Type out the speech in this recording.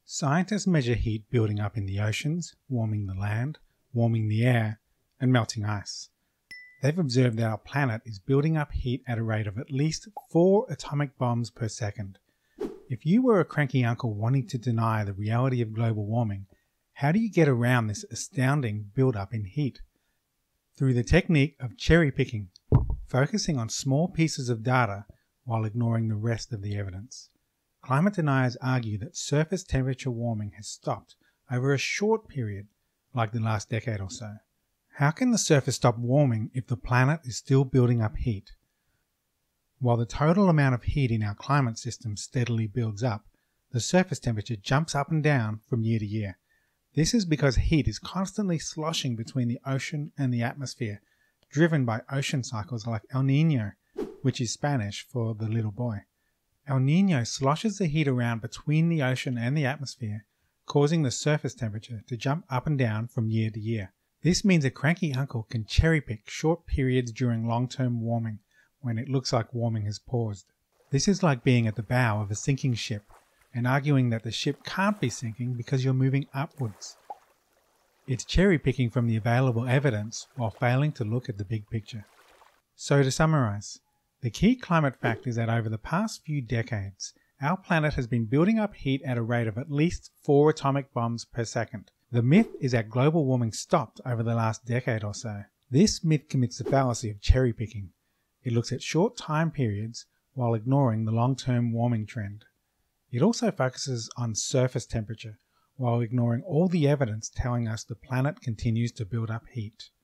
Scientists measure heat building up in the oceans, warming the land, warming the air, and melting ice. They've observed that our planet is building up heat at a rate of at least 4 atomic bombs per second. If you were a cranky uncle wanting to deny the reality of global warming, how do you get around this astounding build-up in heat? Through the technique of cherry-picking, focusing on small pieces of data while ignoring the rest of the evidence. Climate deniers argue that surface temperature warming has stopped over a short period, like the last decade or so. How can the surface stop warming if the planet is still building up heat? While the total amount of heat in our climate system steadily builds up, the surface temperature jumps up and down from year to year. This is because heat is constantly sloshing between the ocean and the atmosphere, driven by ocean cycles like El Nino, which is Spanish for the little boy. El Nino sloshes the heat around between the ocean and the atmosphere, causing the surface temperature to jump up and down from year to year. This means a cranky uncle can cherry-pick short periods during long-term warming when it looks like warming has paused. This is like being at the bow of a sinking ship and arguing that the ship can't be sinking because you're moving upwards. It's cherry-picking from the available evidence while failing to look at the big picture. So to summarize, the key climate fact is that over the past few decades, our planet has been building up heat at a rate of at least 4 atomic bombs per second. The myth is that global warming stopped over the last decade or so. This myth commits the fallacy of cherry-picking. It looks at short time periods while ignoring the long-term warming trend. It also focuses on surface temperature while ignoring all the evidence telling us the planet continues to build up heat.